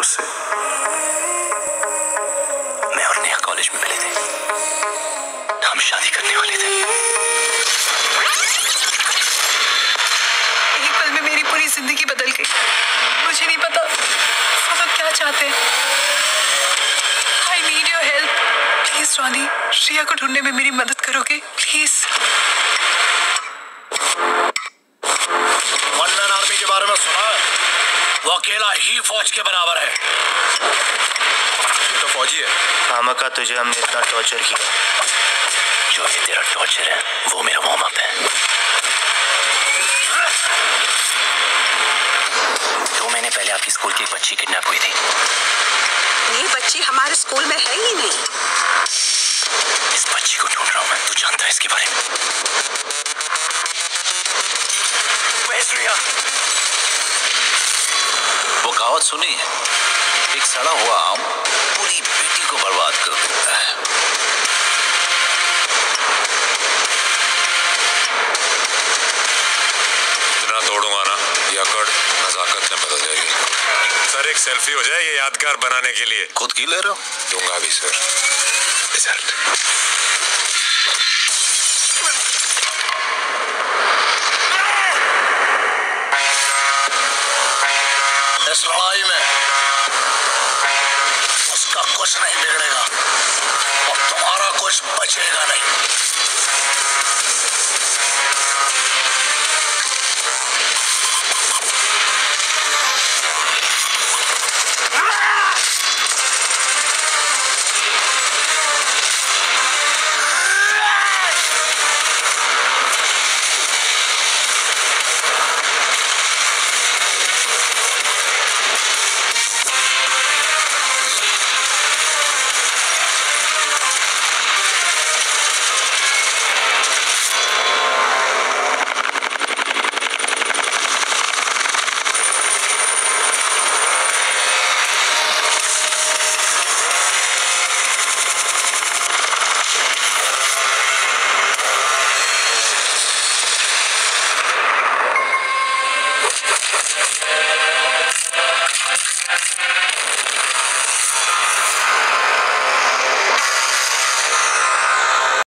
उससे। मैं और नेहा कॉलेज में मिले थे, हम शादी करने वाले थे। एक पल में मेरी पूरी जिंदगी बदल गई। मुझे नहीं पता वो लोग क्या चाहते हैं। I need your help. Please Ronnie, Shreya को ढूंढने में मेरी मदद करोगे प्लीज? वनमैन आर्मी के बारे में सुना है? वो अकेला ही फौज के बराबर है। ये तो फौजी है। खामखा तुझे हमने इतना टॉर्चर किया। जो ये तेरा टॉर्चर है वो मेरा वार्म अप है। 2 महीने पहले आपकी स्कूल की एक बच्ची किडनैप हुई थी। ये बच्ची हमारे स्कूल में है ही नहीं। इस बच्ची को ढूंढ रहा हूँ मैं। तू जानता है इसके बारे में? श्रेया, वो कहावत सुनी है, एक सड़ा हुआ आम पूरी बेटी को बर्बाद कर देता है। इतना तोड़ूंगा ना ये अकड़ नजाकत में बदल जाएगी। सर एक सेल्फी हो जाए ये यादगार बनाने के लिए। खुद की ले रहे हो? दूंगा भी सर। रिजल्ट इस लड़ाई में उसका कुछ नहीं बिगड़ेगा और तुम्हारा कुछ बचेगा नहीं।